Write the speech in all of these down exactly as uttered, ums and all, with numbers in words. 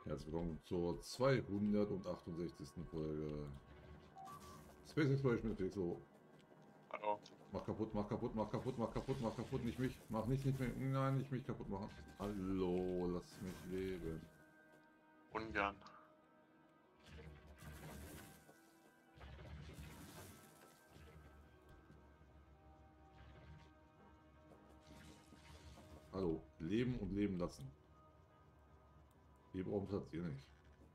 Herzlich willkommen zur zweihundertachtundsechzigsten Folge Space Exploration mit Felixo. Hallo. Mach kaputt, mach kaputt, mach kaputt, mach kaputt, mach kaputt, nicht mich. Mach nicht, nicht mich. Nein, nicht mich kaputt machen. Hallo, lass mich leben. Ungern. Hallo, leben und leben lassen. Wir brauchen Platz, ihr nicht.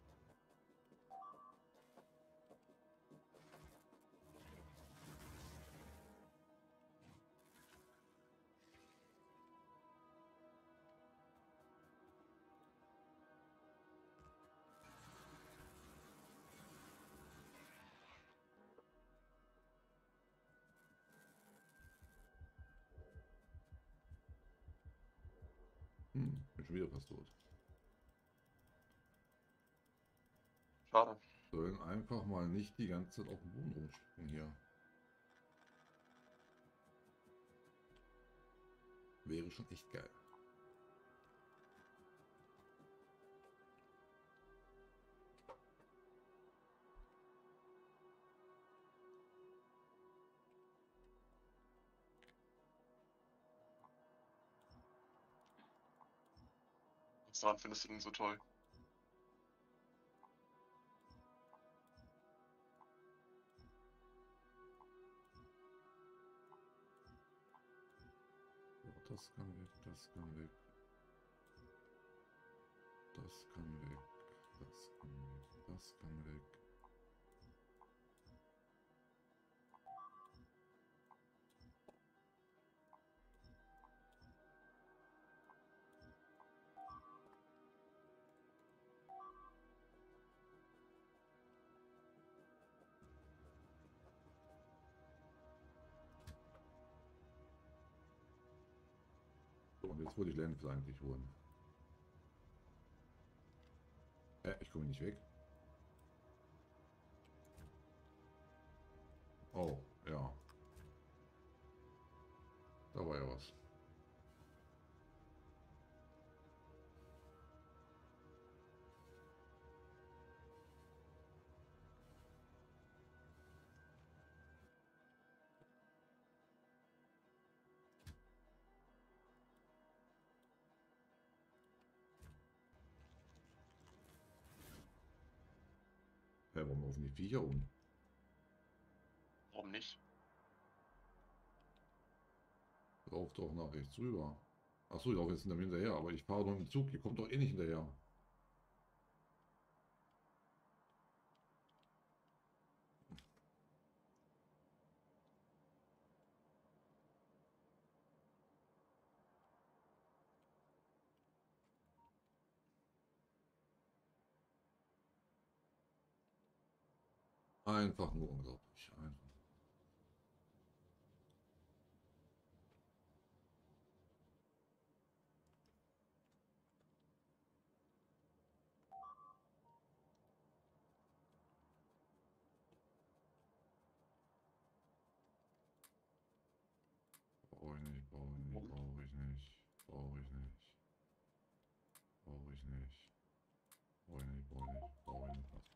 Hm, bin schon wieder fast tot. Schade. Sollen einfach mal nicht die ganze Zeit auf dem Boden rumspringen hier. Wäre schon echt geil. Was daran findest du denn so toll? Das kann weg, das kann weg. Das kann weg, das kann weg, das kann weg. So, und jetzt wollte ich Landfall eigentlich holen. Äh, ich komme nicht weg. Oh, ja. Da war ja was. Hä, warum laufen die Viecher um? Warum nicht? Lauf doch nach rechts rüber. Achso, ich laufe jetzt hinter mir hinterher, aber ich fahre doch im Zug. Ihr kommt doch eh nicht hinterher. Einfach nur unglaublich. Einfach. Brauche ich nicht, brauche ich nicht, Warum? brauche ich nicht. Brauche ich nicht. Brauche ich nicht. Brauche ich nicht, brauche ich nicht, brauche ich nicht.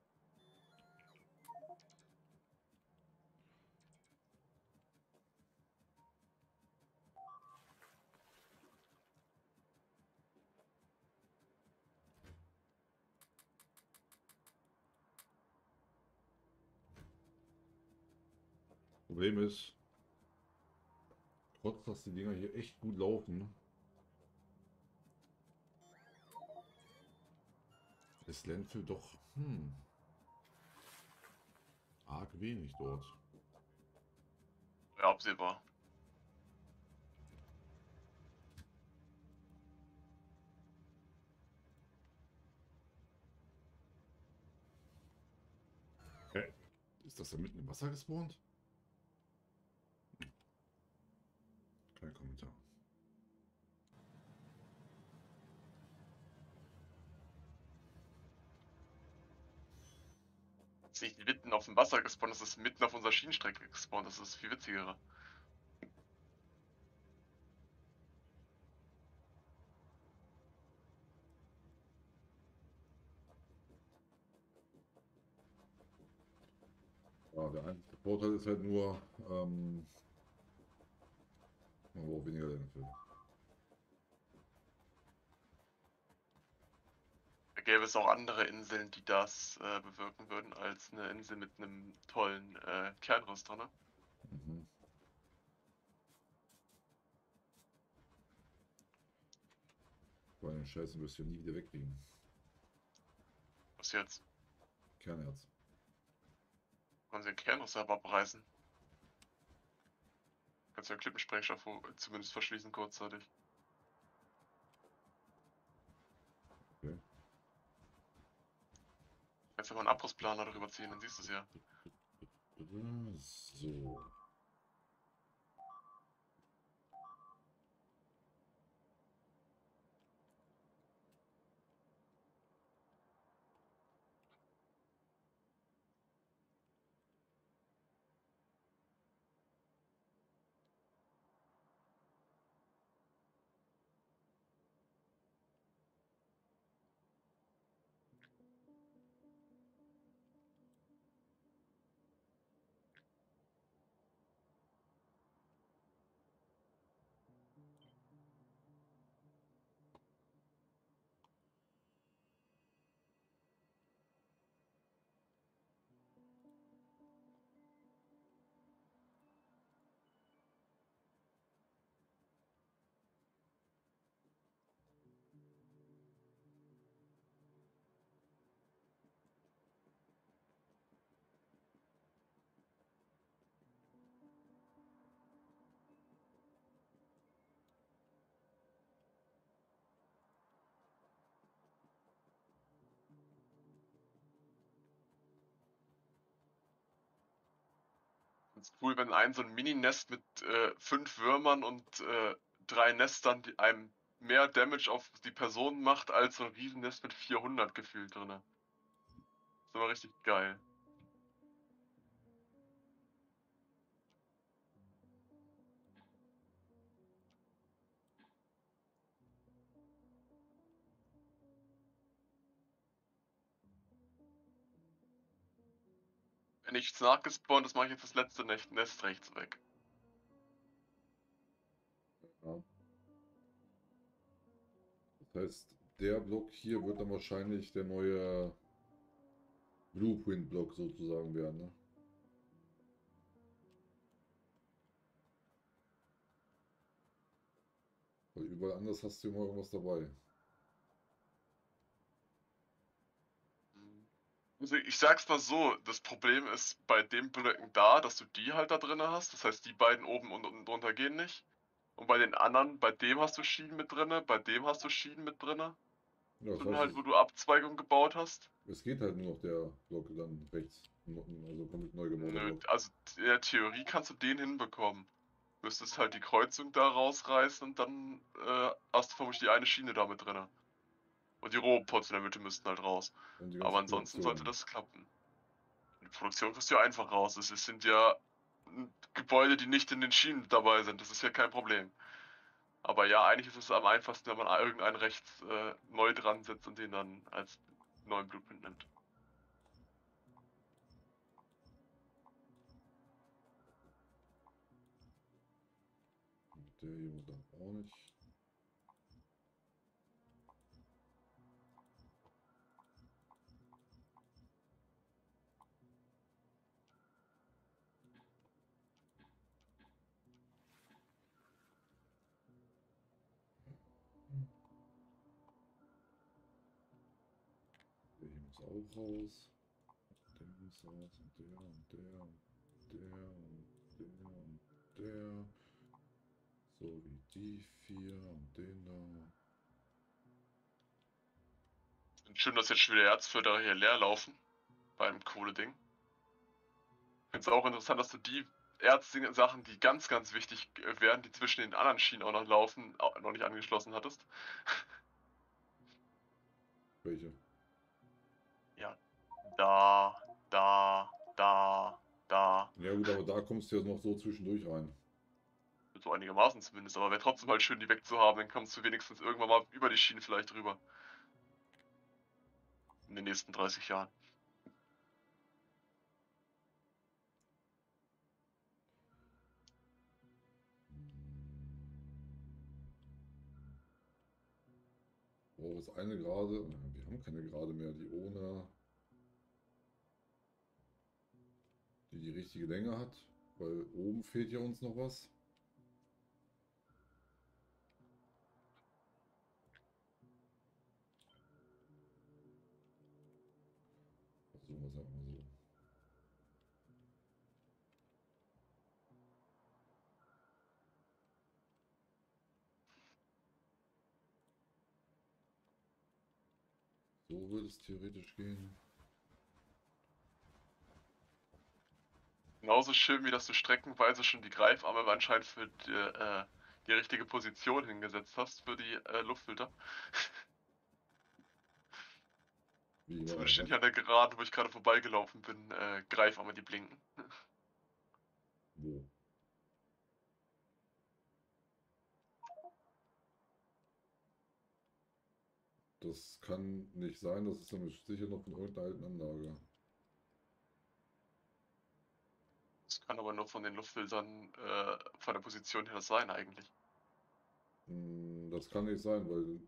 Problem ist, trotz dass die Dinger hier echt gut laufen, ist Landfill doch, hm, arg wenig dort. Ja, absehbar. Hä? Ist das da mitten im Wasser gespawnt? Hm, kein Kommentar. Es ist nicht mitten auf dem Wasser gespawnt, es ist mitten auf unserer Schienenstrecke gespawnt. Das ist viel witziger. Ja, der einzige Vorteil ist halt nur, ähm, man braucht weniger Landfill. Da gäbe es auch andere Inseln, die das äh, bewirken würden, als eine Insel mit einem tollen äh, Kernriss drin. Ne? Mhm. Weil den Scheiß wirst du ja nie wieder wegkriegen. Was jetzt? Kernerz. Wollen sie den Kernriss selber abreißen? Kannst du ja Klippensprengstoff zumindest verschließen kurzzeitig. Okay. Kannst du mal einen Abrissplaner darüber ziehen, dann siehst du es ja. So. Ist cool, wenn ein so ein Mini-Nest mit äh, fünf Würmern und äh, drei Nestern die einem mehr Damage auf die Person macht, als so ein Riesennest mit vierhundert gefühlt drin. Ist aber richtig geil. Wenn nichts nachgespawnt ist, mache ich jetzt das letzte Nest, Nest rechts weg. Ja. Das heißt, der Block hier wird dann wahrscheinlich der neue Blueprint-Block sozusagen werden, ne? Weil überall anders hast du immer irgendwas dabei. Also ich sag's mal so, das Problem ist bei den Blöcken da, dass du die halt da drin hast. Das heißt, die beiden oben und unten drunter gehen nicht. Und bei den anderen, bei dem hast du Schienen mit drinne, bei dem hast du Schienen mit drinne. Ja, das Und heißt, halt, es, wo du Abzweigungen gebaut hast. es geht halt nur noch der Block dann rechts. Also komplett neu gebauter Nö, Block. also in der Theorie kannst du den hinbekommen. Müsstest halt die Kreuzung da rausreißen und dann äh, hast du vermutlich die eine Schiene da mit drinne. Und die Robopods in der Mitte müssten halt raus. Und die Aber ganze ansonsten sollte Produktion. das klappen. Die Produktion kriegst du ja einfach raus. Es sind ja Gebäude, die nicht in den Schienen dabei sind. Das ist ja kein Problem. Aber ja, eigentlich ist es am einfachsten, wenn man irgendeinen rechts äh, neu dran setzt und den dann als neuen Blueprint nimmt. Der hier muss dann auch nicht. Der hier muss auch raus. Der muss raus und der und der und der und der und der. So wie die vier und den da. Schön, dass jetzt schon wieder Erzförderer hier leer laufen. Beim Kohle-Ding. Ich finde es auch interessant, dass du die Erzsachen, die ganz, ganz wichtig wären, die zwischen den anderen Schienen auch noch laufen, auch noch nicht angeschlossen hattest. Welche? Ja. Da, da, da, da. Ja gut, aber da kommst du ja noch so zwischendurch rein. So einigermaßen zumindest, aber wäre trotzdem halt schön, die wegzuhaben, dann kommst du wenigstens irgendwann mal über die Schiene vielleicht rüber. In den nächsten dreißig Jahren. So, ist eine Gerade. Wir haben keine Gerade mehr, die ohne. Die die richtige Länge hat. Weil oben fehlt ja uns noch was. Versuchen wir es einfach mal so. So würde es theoretisch gehen. Genauso schön wie dass du streckenweise schon die Greifarme anscheinend für die, äh, die richtige Position hingesetzt hast für die äh, Luftfilter. Wie war Zumindest stehen was? hier an der Geraden, wo ich gerade vorbeigelaufen bin, äh, Greifarme, die blinken. Wo? Das kann nicht sein, das ist dann sicher noch von irgendeiner alten Anlage. Das kann aber nur von den Luftfiltern äh, von der Position her sein eigentlich. Hm, Das kann nicht sein, weil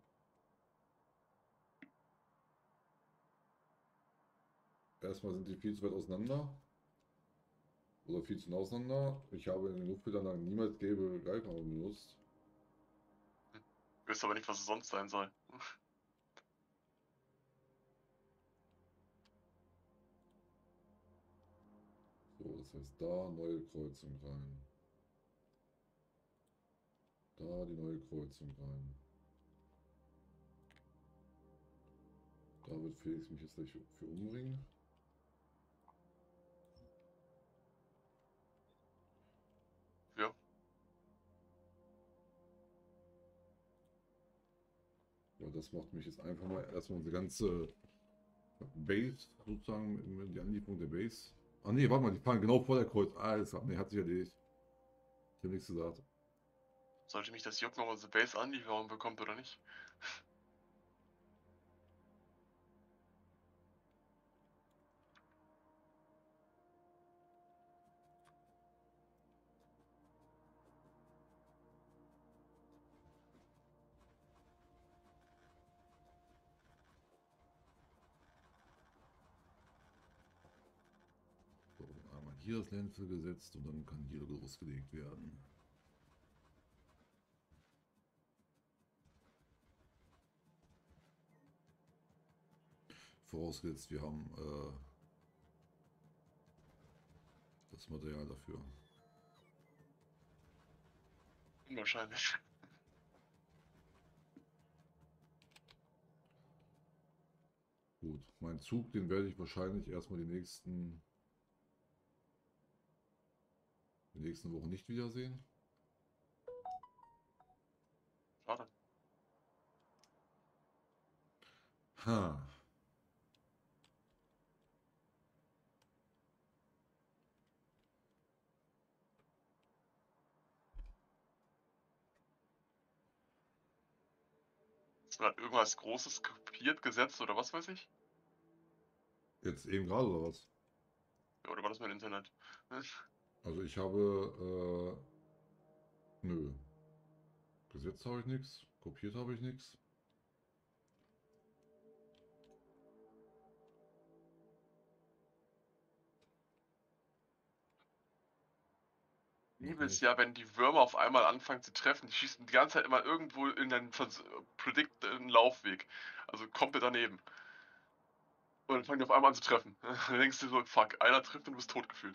erstmal sind die viel zu weit auseinander. Oder viel zu nah auseinander. Ich habe in den Luftfilteranlagen niemals gelbe Greifarme benutzt. Ich wüsste aber nicht, was es sonst sein soll. So, das heißt da neue Kreuzung rein. Da die neue Kreuzung rein. Da wird Felix mich jetzt gleich für umbringen. Ja. Weil das macht mich jetzt einfach mal erstmal unsere ganze Base, sozusagen, die Anlieferung der Base. Ah ne, warte mal, die fahren genau vor der Kreuz. Alles klar, ne, hat sich erledigt. Ich habe nichts gesagt. Sollte mich das jucken, ob unsere Base Anlieferung bekommt oder nicht? So, einmal hier das Landfill gesetzt und dann kann hier losgelegt werden. Vorausgesetzt, wir haben äh, das Material dafür. Unwahrscheinlich. Gut, mein Zug, den werde ich wahrscheinlich erstmal die nächsten, die nächsten Wochen nicht wiedersehen. Schade. Ha. Hast du gerade irgendwas Großes kopiert, gesetzt oder was weiß ich? Jetzt eben gerade oder was? Oder war das mein Internet? Also ich habe, äh, nö. Gesetzt habe ich nichts, kopiert habe ich nichts. Liebe es ja, wenn die Würmer auf einmal anfangen zu treffen. Die schießen die ganze Zeit immer irgendwo in einen Vers predicten Laufweg. Also komplett daneben. Und dann fangen die auf einmal an zu treffen. Dann denkst du so, fuck, einer trifft und du bist tot gefühlt.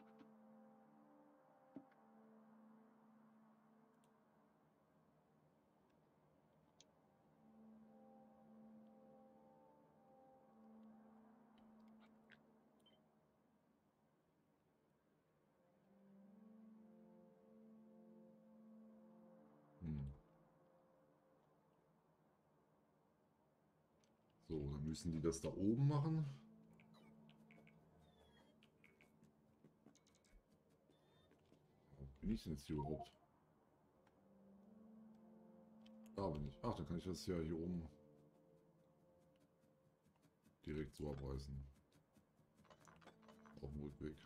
Hm. So, dann müssen die das da oben machen. Wo bin ich denn jetzt hier überhaupt? Da bin ich. Ach, dann kann ich das ja hier oben direkt so abreißen. Auf dem Rückweg.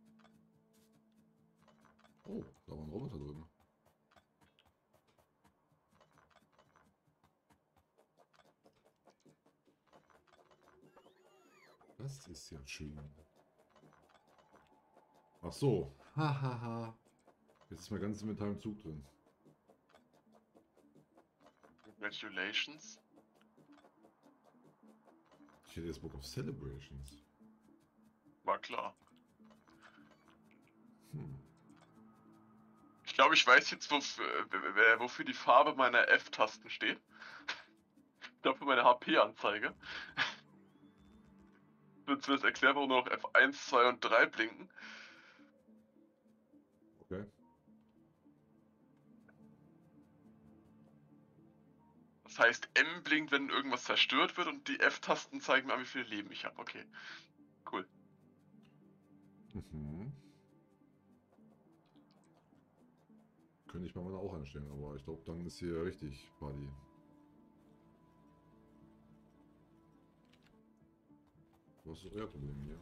Oh, da war ein Roboter drin. Das ist ja schön. Ach so. Hahaha. Jetzt ist mein ganzes Inventar im Zug drin. Congratulations. Ich hätte jetzt Bock auf Celebrations. War klar. Hm. Ich glaube, ich weiß jetzt, wofür, äh, wofür die Farbe meiner F-Tasten steht. Ich glaube, für meine H P-Anzeige. Wird zumindest erklären, warum nur noch F eins, zwei und drei blinken. Okay. Das heißt, M blinkt, wenn irgendwas zerstört wird und die F-Tasten zeigen mir an, wie viel Leben ich habe. Okay, cool. Mhm. Könnte ich mal mal auch einstellen, aber ich glaube, dann ist hier richtig Party. Was ist euer Problem hier?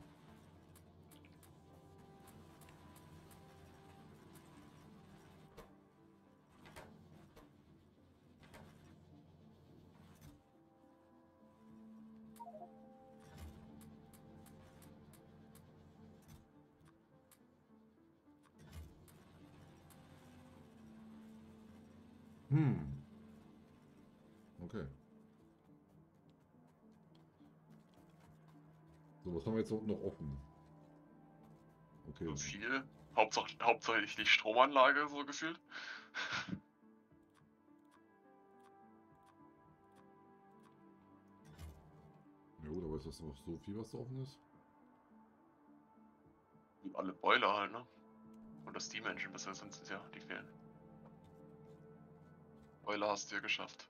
Hm. Okay. So, was haben wir jetzt unten noch offen? Okay. So viel. Hauptsache, hauptsächlich die Stromanlage, so gefühlt. Ja gut, aber ist das noch so viel, was da offen ist? Und alle Boiler halt, ne? Und das Steam Engine, besser sind es ja, die fehlen. Boiler hast du ja geschafft.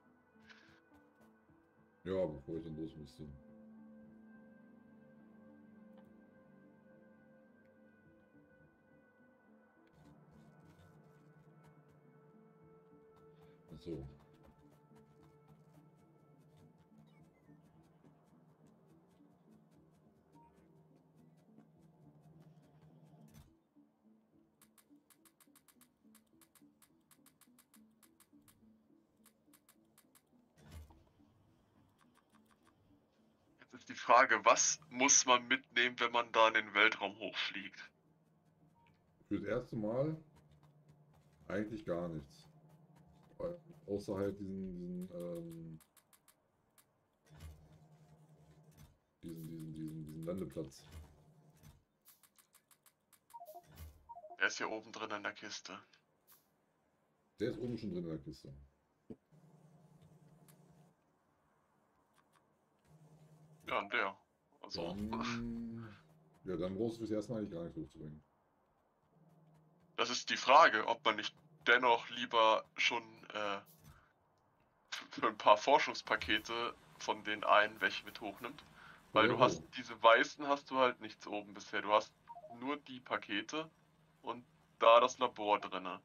Ja, bevor ich dann los müsste. Ach so. Jetzt ist die Frage, was muss man mitnehmen, wenn man da in den Weltraum hochfliegt? Für das erste Mal eigentlich gar nichts. Weil- Außer halt diesen, diesen, ähm, diesen, diesen, diesen, diesen Landeplatz. Er ist hier oben drin in der Kiste. Der ist oben schon drin in der Kiste. Ja, und der. Also, Dann, ja, dann brauchst du fürs erste Mal eigentlich gar nichts hochzubringen. das ist die Frage, ob man nicht dennoch lieber schon äh, für ein paar Forschungspakete von den einen welche mit hochnimmt. Weil Oder du so. hast, diese weißen hast du halt nichts oben bisher. Du hast nur die Pakete und da das Labor drinne.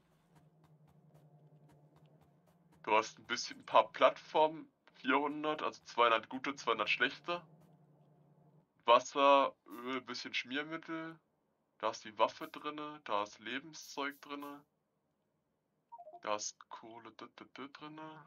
Du hast ein bisschen, ein paar Plattformen, vierhundert, also zweihundert gute, zweihundert schlechte. Wasser, Öl, bisschen Schmiermittel. Da ist die Waffe drinne, da ist Lebenszeug drinne. Da ist Kohle d -d -d drinne.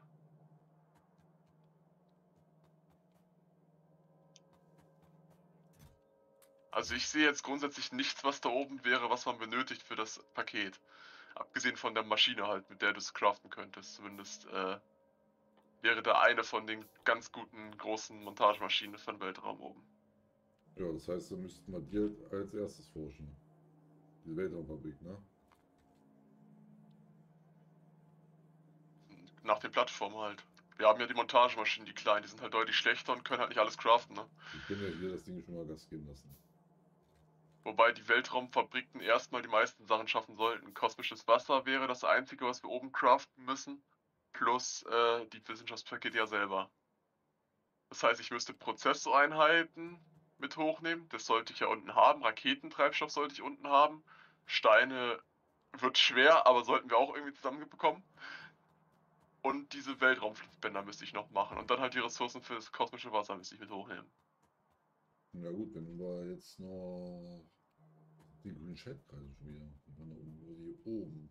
Also ich sehe jetzt grundsätzlich nichts, was da oben wäre, was man benötigt für das Paket. Abgesehen von der Maschine halt, mit der du es craften könntest. Zumindest äh, wäre da eine von den ganz guten großen Montagemaschinen für den Weltraum oben. Ja, das heißt, da müssten wir dir als erstes forschen. Diese Weltraumfabrik, ne? Nach den Plattformen halt. Wir haben ja die Montagemaschinen, die kleinen, die sind halt deutlich schlechter und können halt nicht alles craften, ne? Wir können ja hier das Ding schon mal Gas geben lassen. Wobei die Weltraumfabriken erstmal die meisten Sachen schaffen sollten. Kosmisches Wasser wäre das einzige, was wir oben craften müssen. Plus äh, die Wissenschaftspakete ja selber. Das heißt, ich müsste Prozessoreinheiten mit hochnehmen. Das sollte ich ja unten haben. Raketentreibstoff sollte ich unten haben. Steine wird schwer, aber sollten wir auch irgendwie zusammenbekommen. Und diese Weltraumfließbänder müsste ich noch machen. Und dann halt die Ressourcen für das kosmische Wasser müsste ich mit hochnehmen. Na gut, wenn wir jetzt noch die grünen Schaltkreise schon wieder. Die waren da oben, hier oben.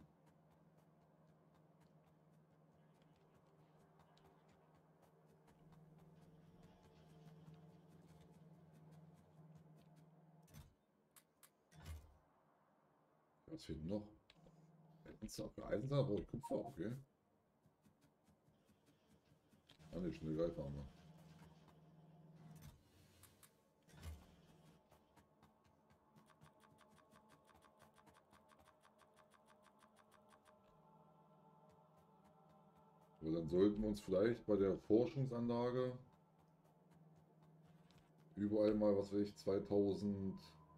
Was fehlt noch? Für Eisensaat brauche ich Kupfer, okay. Ah ne, schnell Greifhammer. Aber dann sollten wir uns vielleicht bei der Forschungsanlage überall mal, was weiß ich, zweitausend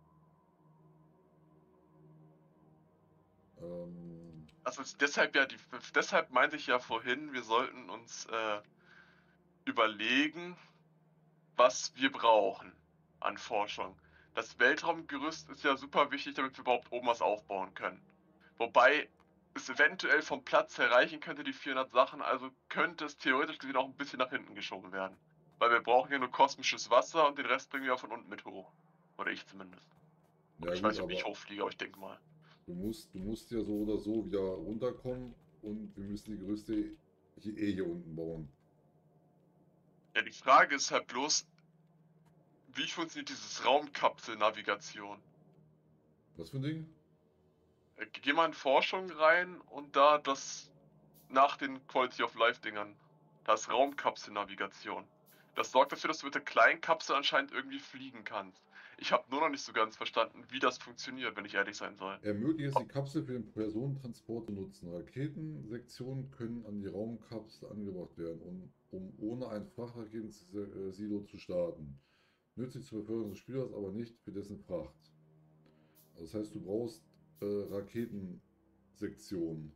ähm, Also ist deshalb ja die, deshalb meinte ich ja vorhin, wir sollten uns äh, überlegen, was wir brauchen an Forschung. Das Weltraumgerüst ist ja super wichtig, damit wir überhaupt oben was aufbauen können. Wobei es eventuell vom Platz her reichen könnte, die vierhundert Sachen, also könnte es theoretisch gesehen auch ein bisschen nach hinten geschoben werden. Weil wir brauchen ja nur kosmisches Wasser und den Rest bringen wir ja von unten mit hoch. Oder ich zumindest. ja Ich weiß gut, nicht, ob ich aber hochfliege, aber ich denke mal. du musst, du musst ja so oder so wieder runterkommen und wir müssen die Gerüste hier eh hier unten bauen. Ja, die Frage ist halt bloß, wie funktioniert dieses Raumkapsel-Navigation? Was für ein Ding? Äh, Geh mal in Forschung rein und da das nach den Quality of Life Dingern. Da ist Raumkapsel-Navigation. Das sorgt dafür, dass du mit der kleinen Kapsel anscheinend irgendwie fliegen kannst. Ich habe nur noch nicht so ganz verstanden, wie das funktioniert, wenn ich ehrlich sein soll. Ermöglicht es, die Kapsel für den Personentransport zu nutzen. Raketensektionen können an die Raumkapsel angebracht werden, um, um ohne ein Frachtraketen-Silo zu starten. Nützlich zur Beförderung des Spielers, aber nicht für dessen Fracht. Also das heißt, du brauchst äh, Raketensektionen.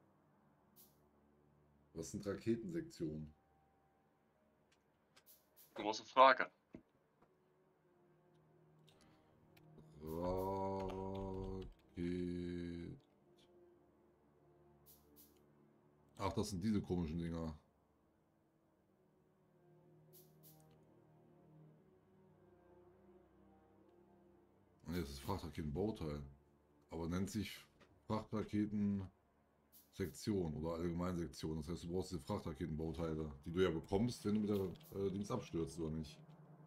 Was sind Raketensektionen? Große Frage. Raket. Ach, das sind diese komischen Dinger. Ne, das ist Frachtraketenbauteil. Aber nennt sich Frachtraketensektion oder Allgemeinsektion. Das heißt, du brauchst diese Frachtraketenbauteile, die du ja bekommst, wenn du mit der äh, Dings abstürzt, oder nicht?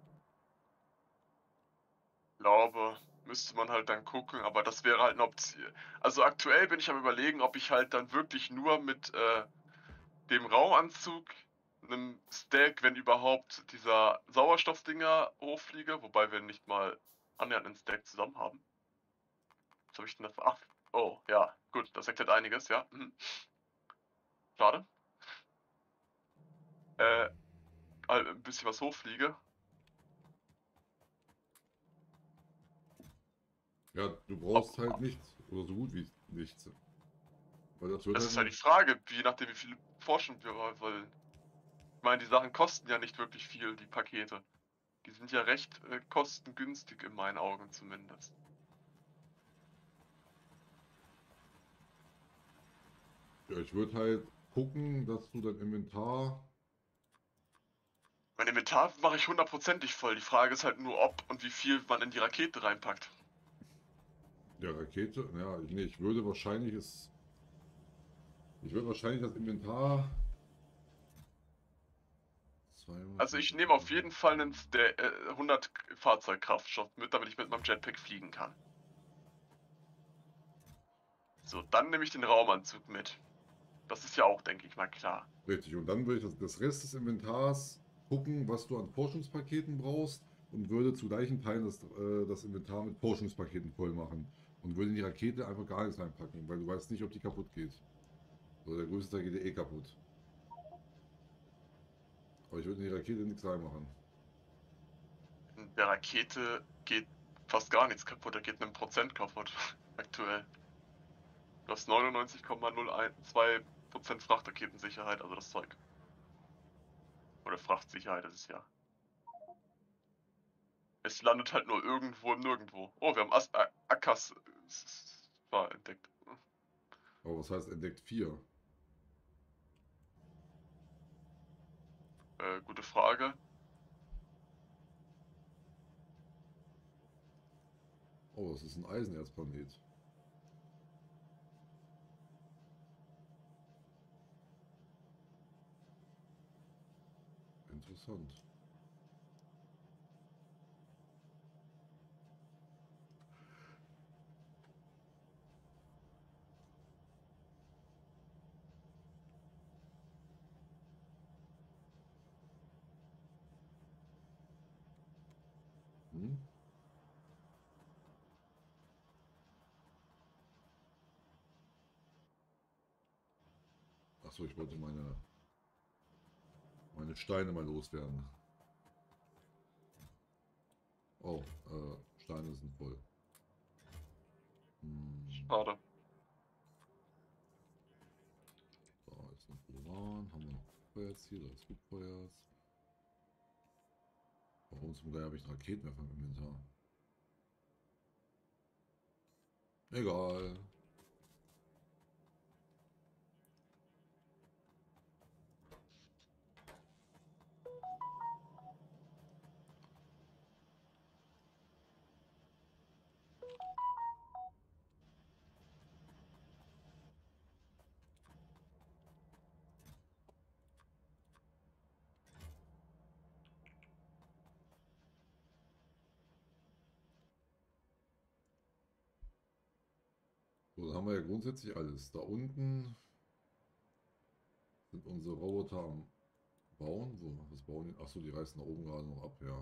Ich glaube, müsste man halt dann gucken, aber das wäre halt eine Option. Also aktuell bin ich am Überlegen, ob ich halt dann wirklich nur mit äh, dem Raumanzug, einem Stack, wenn überhaupt, dieser Sauerstoffdinger hochfliege, wobei wir nicht mal annähernd einen Stack zusammen haben. Was habe ich denn da für? Ach, oh, ja, gut, das erklärt einiges, ja. Mhm. Schade. Äh, halt ein bisschen was hochfliege. Ja, du brauchst halt nichts. Oder so gut wie nichts. Weil das wird Das halt ist halt nur. die Frage, je nachdem, wie viel forschen wir wollen. Ich meine, die Sachen kosten ja nicht wirklich viel, die Pakete. Die sind ja recht äh, kostengünstig in meinen Augen zumindest. Ja, ich würde halt gucken, dass du dein Inventar. Mein Inventar mache ich hundertprozentig voll. Die Frage ist halt nur, ob und wie viel man in die Rakete reinpackt. Der Rakete, ja, nee, ich würde wahrscheinlich es. Ich würde wahrscheinlich das Inventar. Also ich nehme auf jeden Fall einen der, äh, hundert Fahrzeugkraftstoff mit, damit ich mit meinem Jetpack fliegen kann. So, dann nehme ich den Raumanzug mit. Das ist ja auch, denke ich mal, klar. Richtig, und dann würde ich das, das Rest des Inventars gucken, was du an Forschungspaketen brauchst und würde zu gleichen Teilen das, äh, das Inventar mit Forschungspaketen voll machen. Und würde in die Rakete einfach gar nichts reinpacken, weil du weißt nicht, ob die kaputt geht. Oder der größte Teil geht ja eh kaputt. Aber ich würde in die Rakete nichts reinmachen. In der Rakete geht fast gar nichts kaputt, da geht ein Prozent kaputt. Aktuell. Du hast neunundneunzig Komma null zwei Prozent Frachtraketensicherheit, also das Zeug. Oder Frachtsicherheit ist es ja. Es landet halt nur irgendwo im Nirgendwo. Oh, wir haben As A Akas war entdeckt. Aber was heißt entdeckt vier? Äh, gute Frage. Oh, es ist ein Eisenerzplanet. Interessant. Hm? Achso, ich wollte meine, meine Steine mal loswerden. Oh, äh, Steine sind voll. Hm. Schade. Da ist noch Uran. Haben wir noch Kupfererz hier? Da ist Kupfererz. Warum zum Geier habe ich einen Raketenwerfer im Inventar? Egal. So, dann haben wir ja grundsätzlich alles. Da unten sind unsere Roboter am Bauen. Wo? Was bauen die? Achso, die reißen da oben gerade noch ab, ja.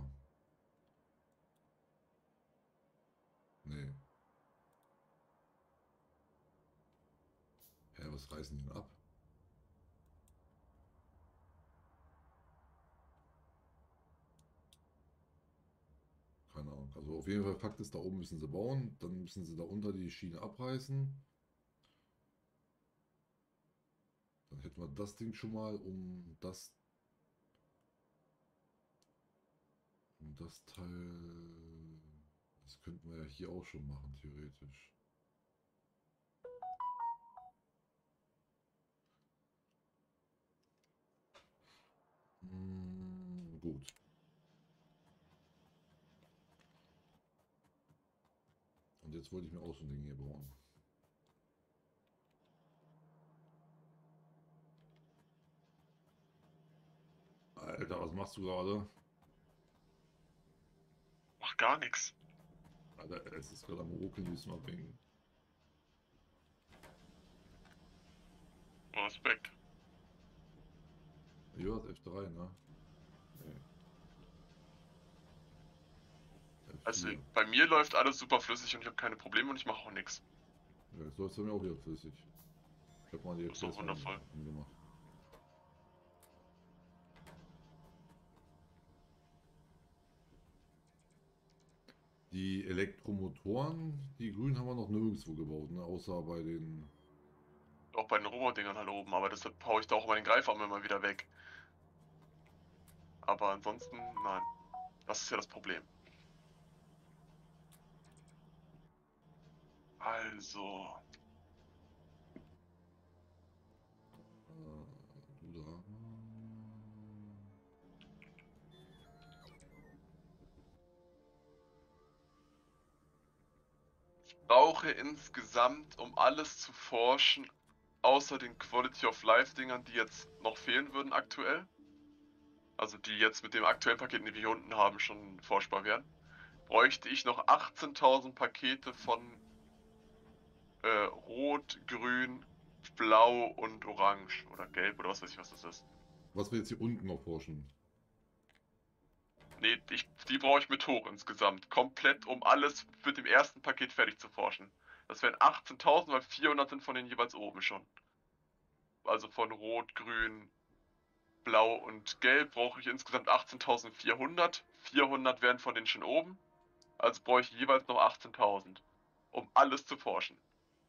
Nee. Hä, was reißen die denn ab? Keine Ahnung. Also auf jeden Fall, Fakt ist, da oben müssen sie bauen. Dann müssen sie da unter die Schiene abreißen. Dann hätten wir das Ding schon mal, um das, um das Teil. Das könnten wir ja hier auch schon machen, theoretisch. Hm, gut. Und jetzt wollte ich mir auch so ein Ding hier bauen. Alter, was machst du gerade? Mach gar nichts. Alter, es ist gerade am Ruckeln, wie es mal bringen. Respekt. Ja, das F drei, ne? Nee. Also F vier. bei mir läuft alles super flüssig und ich habe keine Probleme und ich mache auch nichts. Ja, jetzt läuft es bei mir auch wieder flüssig. Ich habe mal die So F P S wundervoll. angemacht. Die Elektromotoren, die grünen haben wir noch nirgendwo gebaut, ne? Außer bei den. Auch bei den Robotdingern halt oben, aber deshalb haue ich da auch mal den Greifarm immer wieder weg. Aber ansonsten, nein. Das ist ja das Problem. Also, Äh, du da. brauche insgesamt, um alles zu forschen, außer den Quality of Life Dingern, die jetzt noch fehlen würden aktuell, also die jetzt mit dem aktuellen Paket, die wir hier unten haben, schon forschbar wären, bräuchte ich noch achtzehntausend Pakete von äh, Rot, Grün, Blau und Orange oder Gelb oder was weiß ich, was das ist. Was wir jetzt hier unten noch forschen. Nee, ich, die brauche ich mit hoch insgesamt. Komplett, um alles mit dem ersten Paket fertig zu forschen. Das wären achtzehntausend, weil vierhundert sind von den jeweils oben schon. Also von Rot, Grün, Blau und Gelb brauche ich insgesamt achtzehntausendvierhundert. vierhundert wären von denen schon oben. Also brauche ich jeweils noch achtzehntausend, um alles zu forschen.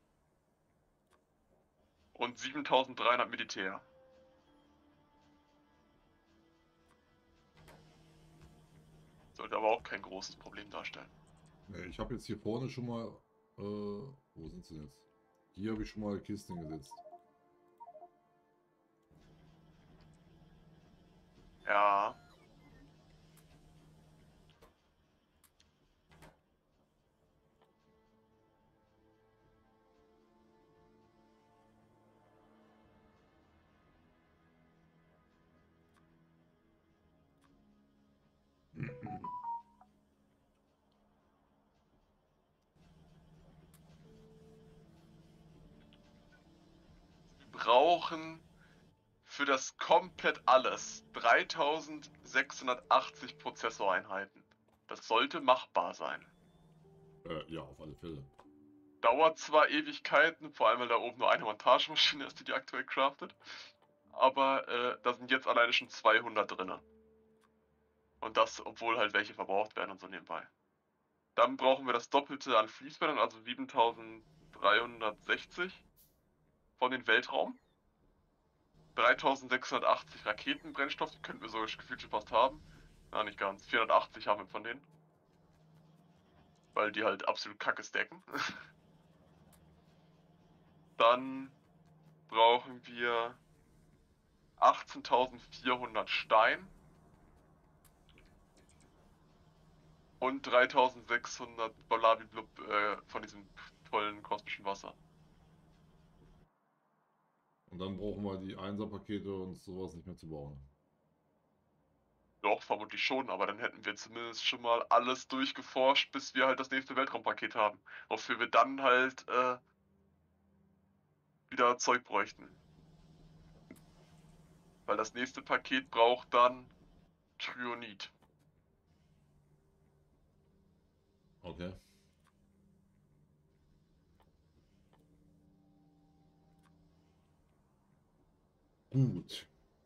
Und siebentausenddreihundert Militär. Sollte aber auch kein großes Problem darstellen. Ne, ich habe jetzt hier vorne schon mal. Äh, wo sind sie jetzt? Hier habe ich schon mal Kisten gesetzt. Ja. Wir brauchen für das komplett alles dreitausendsechshundertachtzig Prozessoreinheiten. Das sollte machbar sein. Äh, ja, auf alle Fälle. Dauert zwar Ewigkeiten, vor allem weil da oben nur eine Montagemaschine ist, die die aktuell craftet. Aber äh, da sind jetzt alleine schon zweihundert drin. Und das, obwohl halt welche verbraucht werden und so nebenbei. Dann brauchen wir das Doppelte an Fließbändern, also siebentausenddreihundertsechzig von den Weltraum. dreitausendsechshundertachtzig Raketenbrennstoff, die könnten wir sogar gefühlt schon fast haben. Na, nicht ganz. vierhundertachtzig haben wir von denen. Weil die halt absolut kacke stacken. Dann brauchen wir achtzehntausendvierhundert Stein. Und dreitausendsechshundert Bolabiblub äh, von diesem tollen kosmischen Wasser. Und dann brauchen wir die Einser-Pakete und sowas nicht mehr zu bauen. Doch, vermutlich schon, aber dann hätten wir zumindest schon mal alles durchgeforscht, bis wir halt das nächste Weltraumpaket haben. Wofür wir dann halt äh, wieder Zeug bräuchten. Weil das nächste Paket braucht dann Trionit. Okay. Gut.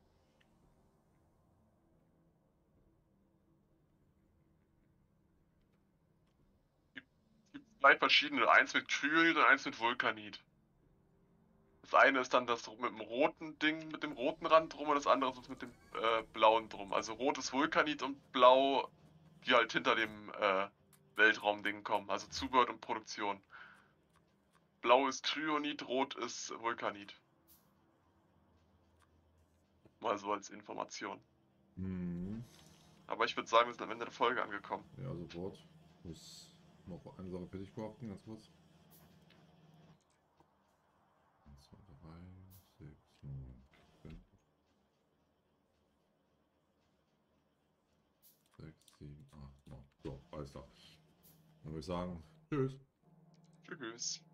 Es gibt zwei verschiedene, eins mit Trionit und eins mit Vulkanit. Das eine ist dann das mit dem roten Ding, mit dem roten Rand drum und das andere ist mit dem äh, blauen drum. Also rot ist Vulkanit und blau, die halt hinter dem äh, Weltraumding kommen. Also Zubehör und Produktion. Blau ist Trionit, rot ist Vulkanit. Mal so als Information. Mhm. Aber ich würde sagen, wir sind am Ende der Folge angekommen. Ja, sofort. Ich muss noch eine Sache fertig craften, ganz kurz. eins, zwei, drei, sechs, neun, fünf, sechs, sieben, acht, neun. So, alles klar. Dann würde ich sagen, tschüss. Tschüss.